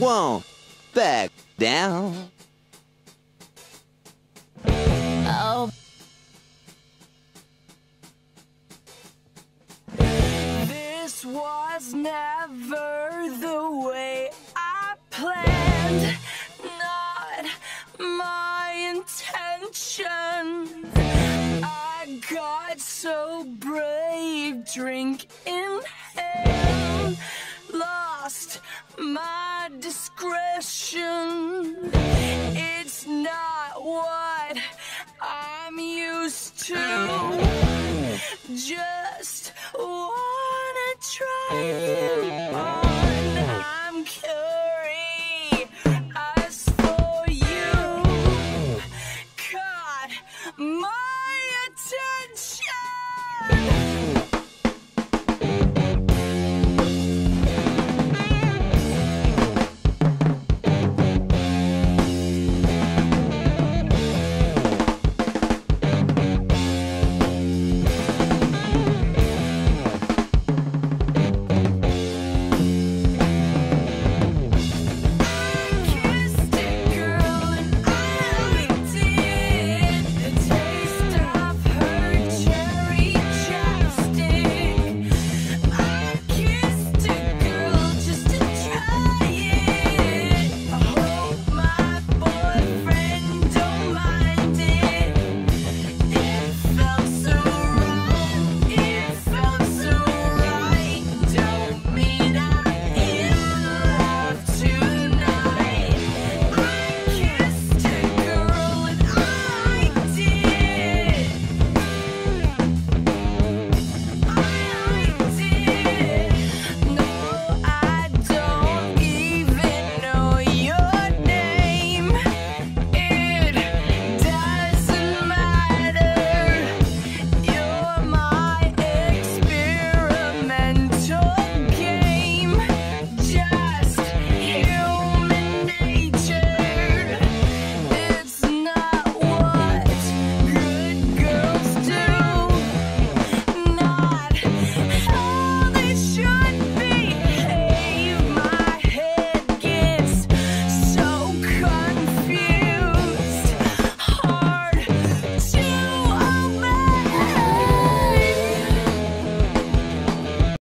won't back down. Oh. This was never the way I planned, not my intention. I got so brave, drink in hand, lost my discretion. It's not what I'm used to. Just wanna try it.